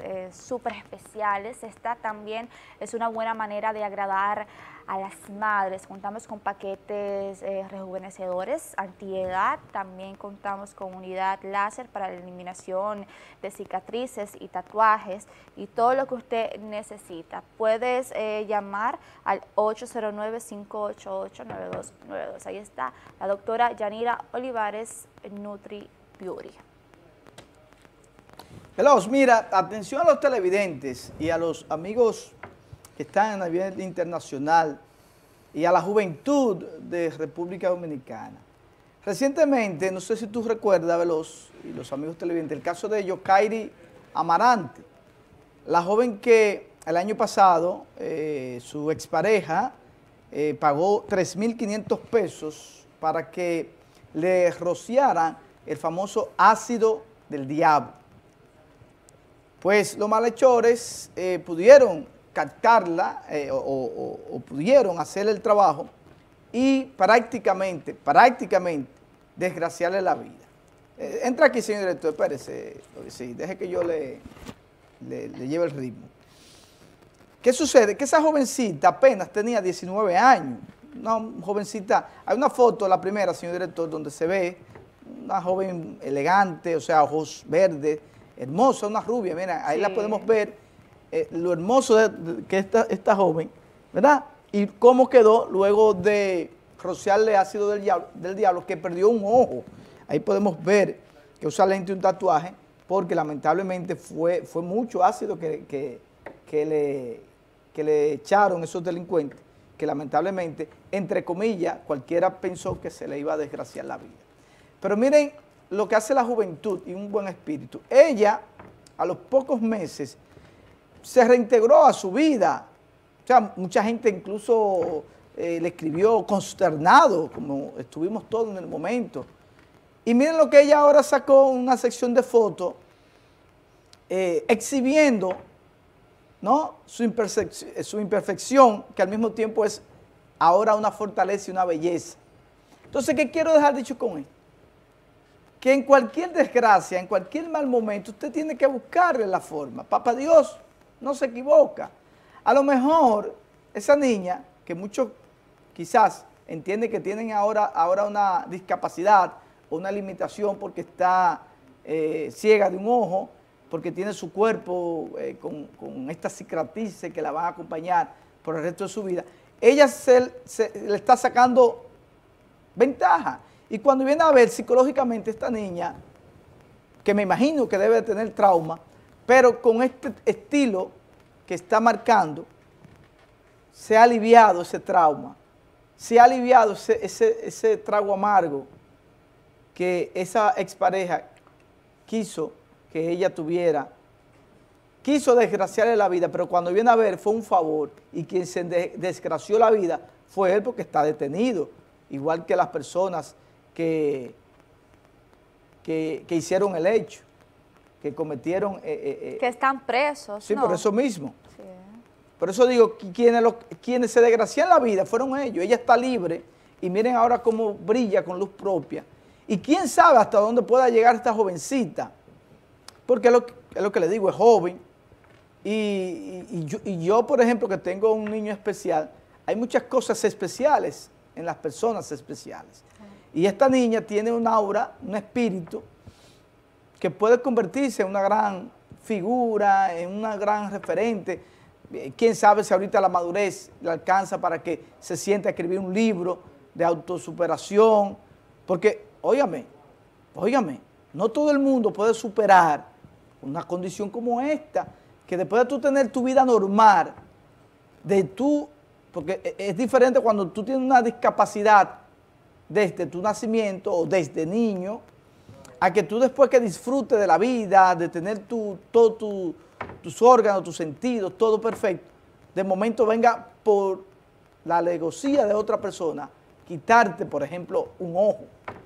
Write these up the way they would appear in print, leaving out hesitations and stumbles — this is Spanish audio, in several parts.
súper especiales. Esta también es una buena manera de agradar a las madres. Contamos con paquetes rejuvenecedores, antiedad, también contamos con unidad láser para la eliminación de cicatrices y tatuajes y todo lo que usted necesita. Puedes llamar al 809-588-9292. Ahí está la doctora Yanira Olivares, Nutri Beauty. Hello, mira, atención a los televidentes y a los amigos que están a nivel internacional y a la juventud de República Dominicana. Recientemente, no sé si tú recuerdas, Veloz, y los amigos televidentes, el caso de Yokairi Amarante, la joven que el año pasado su expareja pagó 3.500 pesos para que le rociaran el famoso ácido del diablo. Pues los malhechores pudieron captarla o pudieron hacer el trabajo y prácticamente desgraciarle la vida. Entra aquí, señor director, espérese, sí, deje que yo le lleve el ritmo. ¿Qué sucede? Que esa jovencita apenas tenía 19 años, una jovencita, hay una foto, la primera, señor director, donde se ve una joven elegante, o sea, ojos verdes, hermosa, una rubia, mira, ahí sí la podemos ver, lo hermoso que esta joven, ¿verdad? Y cómo quedó luego de rociarle ácido del diablo, que perdió un ojo. Ahí podemos ver que usa lente y un tatuaje, porque lamentablemente fue mucho ácido que le echaron esos delincuentes, que lamentablemente, entre comillas, cualquiera pensó que se le iba a desgraciar la vida. Pero miren lo que hace la juventud y un buen espíritu. Ella, a los pocos meses, se reintegró a su vida. O sea, mucha gente incluso le escribió consternado, como estuvimos todos en el momento. Y miren lo que ella ahora sacó, una sección de fotos, exhibiendo, ¿no?, su imperfección, que al mismo tiempo es ahora una fortaleza y una belleza. Entonces, ¿qué quiero dejar dicho con esto? Que en cualquier desgracia, en cualquier mal momento, usted tiene que buscarle la forma. Papá Dios no se equivoca. A lo mejor esa niña, que muchos quizás entienden que tienen ahora una discapacidad o una limitación porque está ciega de un ojo, porque tiene su cuerpo con estas cicatrices que la van a acompañar por el resto de su vida, ella le está sacando ventaja. Y cuando viene a ver psicológicamente esta niña, que me imagino que debe tener trauma, pero con este estilo que está marcando, se ha aliviado ese trauma, se ha aliviado ese trago amargo que esa expareja quiso que ella tuviera, quiso desgraciarle la vida, pero cuando viene a ver fue un favor, y quien se desgració la vida fue él, porque está detenido, igual que las personas que hicieron el hecho, que cometieron... que están presos. Sí, ¿no? Por eso mismo. Sí. Por eso digo, quienes se desgracian la vida fueron ellos. Ella está libre y miren ahora cómo brilla con luz propia. Y quién sabe hasta dónde pueda llegar esta jovencita, porque es lo que le digo, es joven. Y yo, por ejemplo, que tengo un niño especial, hay muchas cosas especiales en las personas especiales. Y esta niña tiene un aura, un espíritu, que puede convertirse en una gran figura, en una gran referente. Quién sabe si ahorita la madurez le alcanza para que se siente a escribir un libro de autosuperación. Porque, óigame, no todo el mundo puede superar una condición como esta, que después de tú tener tu vida normal, porque es diferente cuando tú tienes una discapacidad desde tu nacimiento o desde niño, a que tú después que disfrutes de la vida, de tener todos tus órganos, tus sentidos, todo perfecto, de momento venga por la alevosía de otra persona, quitarte, por ejemplo, un ojo.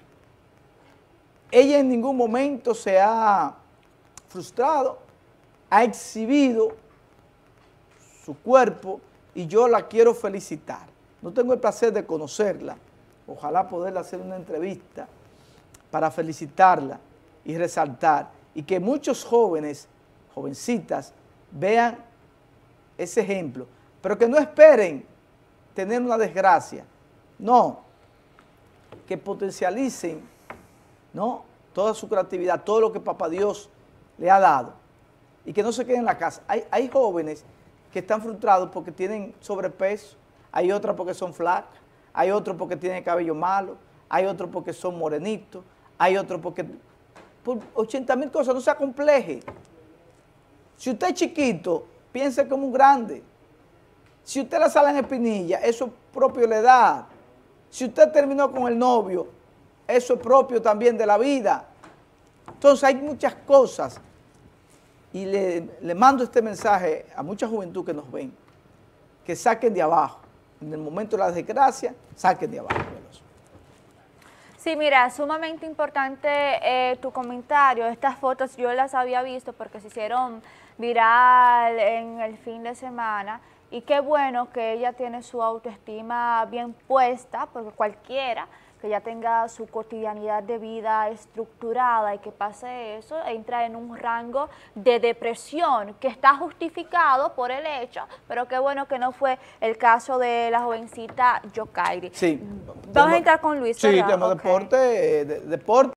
Ella en ningún momento se ha frustrado, ha exhibido su cuerpo y yo la quiero felicitar. No tengo el placer de conocerla, ojalá poderle hacer una entrevista para felicitarla y resaltar, y que muchos jóvenes jovencitas, vean ese ejemplo, pero que no esperen tener una desgracia, no, que potencialicen, ¿no?, toda su creatividad, todo lo que Papá Dios le ha dado, y que no se queden en la casa. Hay jóvenes que están frustrados porque tienen sobrepeso, hay otras porque son flacas, hay otros porque tienen cabello malo, hay otros porque son morenitos, hay otros porque... por 80,000 cosas, no se acompleje. Si usted es chiquito, piense como un grande. Si usted la sala en espinilla, eso es propio de la edad. Si usted terminó con el novio, eso es propio también de la vida. Entonces hay muchas cosas. Y le mando este mensaje a mucha juventud que nos ven, que saquen de abajo. En el momento de la desgracia, saquen de abajo. Sí, mira, sumamente importante tu comentario. Estas fotos yo las había visto porque se hicieron viral en el fin de semana y qué bueno que ella tiene su autoestima bien puesta, porque cualquiera que ya tenga su cotidianidad de vida estructurada y que pase eso, entra en un rango de depresión que está justificado por el hecho, pero qué bueno que no fue el caso de la jovencita Yokairi. Sí. Vamos a entrar con Luis, sí, ¿verdad? tenemos Okay. deporte.